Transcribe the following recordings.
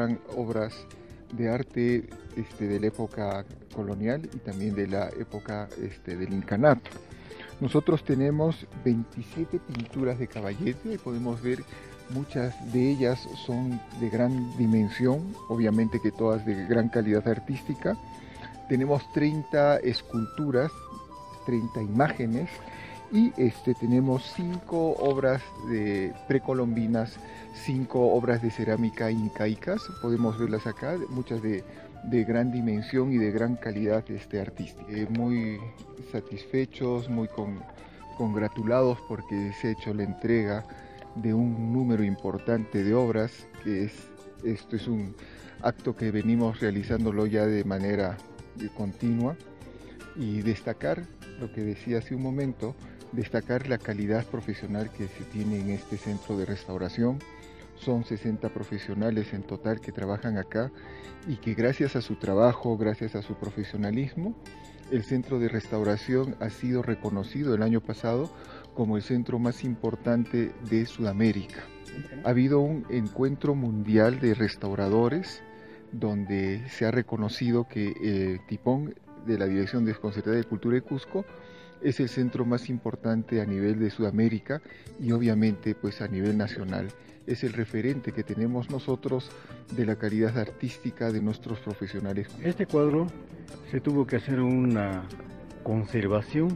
restauran obras de arte de la época colonial y también de la época del incanato. Nosotros tenemos 27 pinturas de Caballete y podemos ver muchas de ellas son de gran dimensión, obviamente que todas de gran calidad artística. Tenemos 30 esculturas, 30 imágenes y tenemos 5 obras precolombinas, 5 obras de cerámica incaicas, podemos verlas acá, muchas de gran dimensión y de gran calidad artística. Muy satisfechos, muy congratulados porque se ha hecho la entrega de un número importante de obras, que esto es un acto que venimos realizándolo ya de manera continua, y destacar lo que decía hace un momento, destacar la calidad profesional que se tiene en este centro de restauración. Son 60 profesionales en total que trabajan acá y que gracias a su trabajo, gracias a su profesionalismo, el centro de restauración ha sido reconocido el año pasado como el centro más importante de Sudamérica. Ha habido un encuentro mundial de restauradores donde se ha reconocido que Tipón, de la Dirección Desconcertada de Cultura de Cusco, es el centro más importante a nivel de Sudamérica y obviamente pues a nivel nacional. Es el referente que tenemos nosotros de la calidad artística de nuestros profesionales. Este cuadro se tuvo que hacer una conservación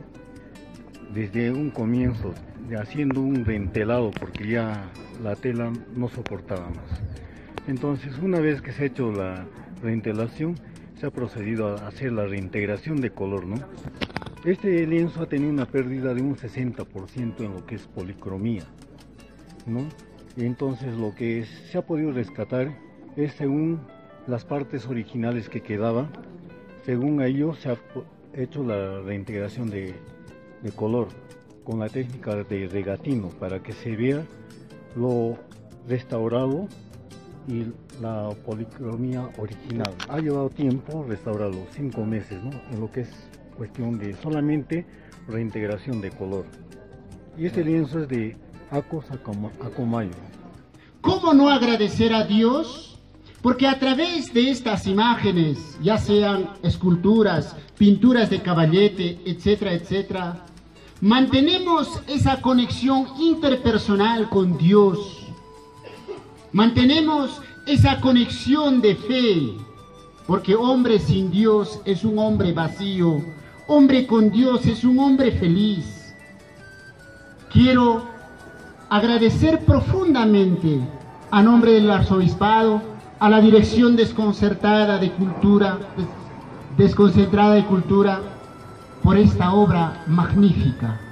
desde un comienzo, haciendo un rentelado porque ya la tela no soportaba más. Entonces, una vez que se ha hecho la rentelación, se ha procedido a hacer la reintegración de color, ¿no? Este lienzo ha tenido una pérdida de un 60% en lo que es policromía, ¿no? Entonces lo que se ha podido rescatar es según las partes originales que quedaban, según ello se ha hecho la reintegración de color con la técnica de regatino para que se vea lo restaurado y la policromía original. Ha llevado tiempo restaurarlo, 5 meses, ¿no? En lo que es cuestión de solamente reintegración de color. Y este lienzo es de Acos Acomayo. ¿Cómo no agradecer a Dios? Porque a través de estas imágenes, ya sean esculturas, pinturas de Caballete, etcétera, etcétera, mantenemos esa conexión interpersonal con Dios. Mantenemos esa conexión de fe, porque hombre sin Dios es un hombre vacío, hombre con Dios es un hombre feliz. Quiero agradecer profundamente a nombre del Arzobispado, a la Dirección Desconcertada de Cultura, por esta obra magnífica.